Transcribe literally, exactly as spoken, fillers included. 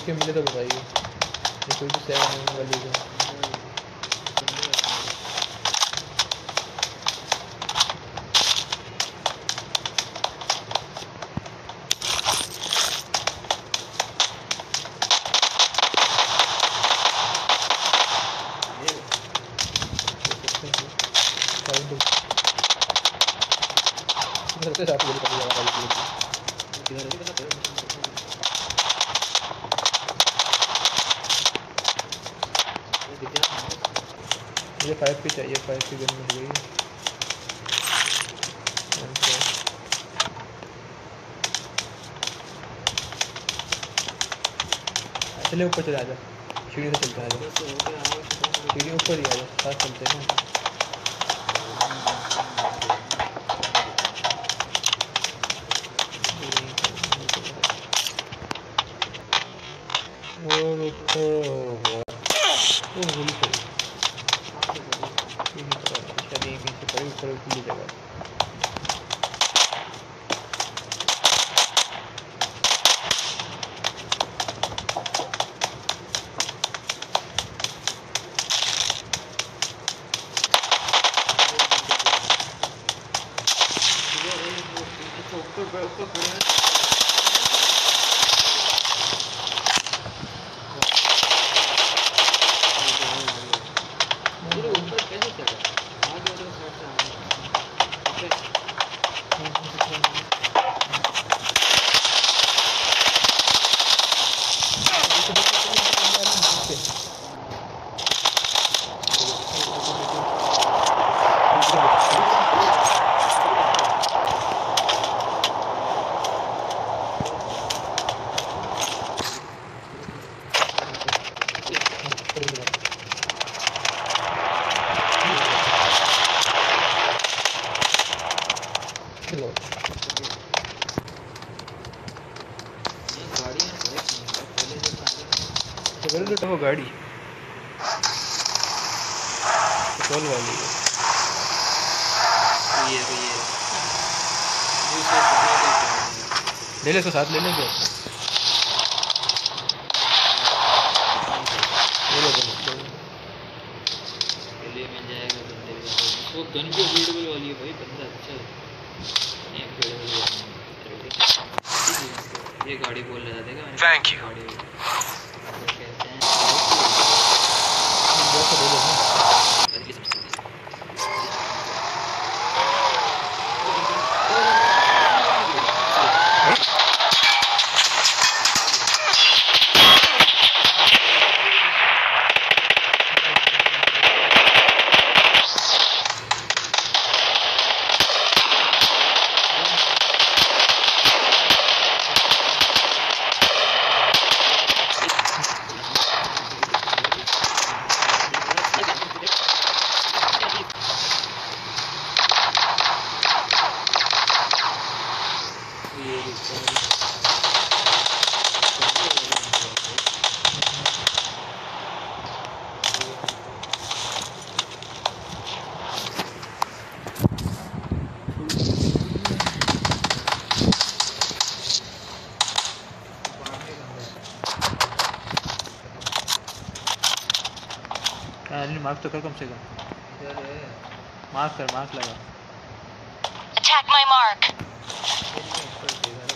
के मिले तो बताइए। ये कोई भी सेवन वाली है। करते साथ बोल कर लगा भाई किधर है किधर है मुझे फाइव की चाहिए। फाइव की गन मिल गई। चले ऊपर चले आजा। सीढ़ी से चलते आजा। सीढ़ी ऊपर ही आजा। साथ चलते हैं ना। और ऊपर वो गोली चली। ये नहीं पता शायद यहीं कहीं से पड़ी ऊपर खुली जगह। तो वो गाड़ी पेट्रोल वाली है। ये ये ले ले इसको साथ ले लेंगे। ले मिल जाएगा बंदे भी। वो गन भी अवेलेबल वाली है भाई। बंदा अच्छा है। ये गाड़ी बोल रहा देगा मैंने। Thank you. मार्क तो कर कम से कम। मार्क कर। मार्क लगा। Attack my mark.